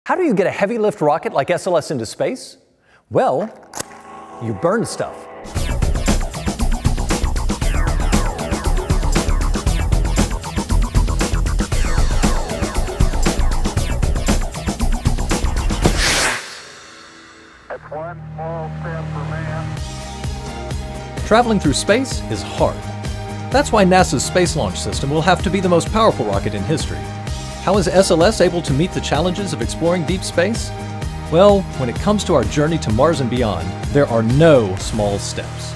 How do you get a heavy lift rocket like SLS into space? Well, you burn stuff. That's one small step for man. Traveling through space is hard. That's why NASA's Space Launch System will have to be the most powerful rocket in history. How is SLS able to meet the challenges of exploring deep space? Well, when it comes to our journey to Mars and beyond, there are no small steps.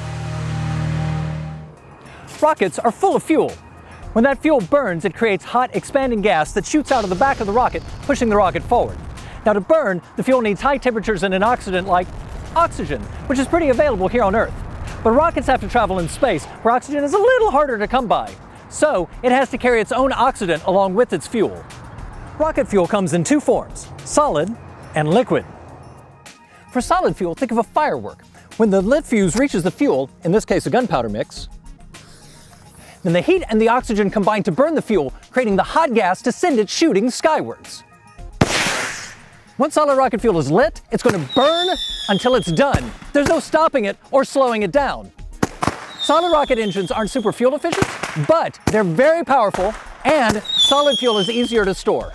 Rockets are full of fuel. When that fuel burns, it creates hot, expanding gas that shoots out of the back of the rocket, pushing the rocket forward. Now, to burn, the fuel needs high temperatures and an oxidant like oxygen, which is pretty available here on Earth. But rockets have to travel in space, where oxygen is a little harder to come by. So, it has to carry its own oxidant along with its fuel. Rocket fuel comes in two forms, solid and liquid. For solid fuel, think of a firework. When the lit fuse reaches the fuel, in this case a gunpowder mix, then the heat and the oxygen combine to burn the fuel, creating the hot gas to send it shooting skywards. Once solid rocket fuel is lit, it's going to burn until it's done. There's no stopping it or slowing it down. Solid rocket engines aren't super fuel efficient, but they're very powerful, and solid fuel is easier to store.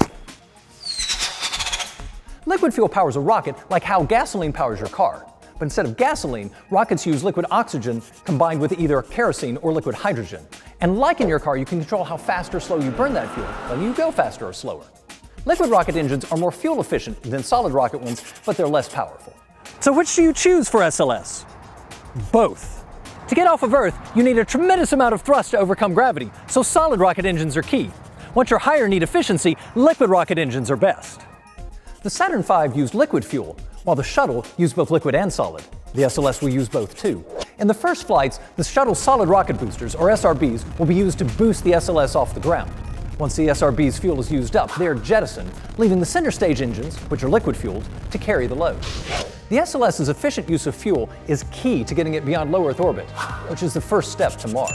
Liquid fuel powers a rocket like how gasoline powers your car. But instead of gasoline, rockets use liquid oxygen combined with either kerosene or liquid hydrogen. And like in your car, you can control how fast or slow you burn that fuel, letting you go faster or slower. Liquid rocket engines are more fuel efficient than solid rocket ones, but they're less powerful. So which do you choose for SLS? Both. To get off of Earth, you need a tremendous amount of thrust to overcome gravity, so solid rocket engines are key. Once you're higher need efficiency, liquid rocket engines are best. The Saturn V used liquid fuel, while the shuttle used both liquid and solid. The SLS will use both too. In the first flights, the shuttle's solid rocket boosters, or SRBs, will be used to boost the SLS off the ground. Once the SRB's fuel is used up, they are jettisoned, leaving the center stage engines, which are liquid fueled, to carry the load. The SLS's efficient use of fuel is key to getting it beyond low Earth orbit, which is the first step to Mars.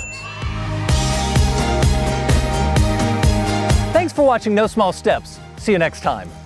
Thanks for watching No Small Steps. See you next time.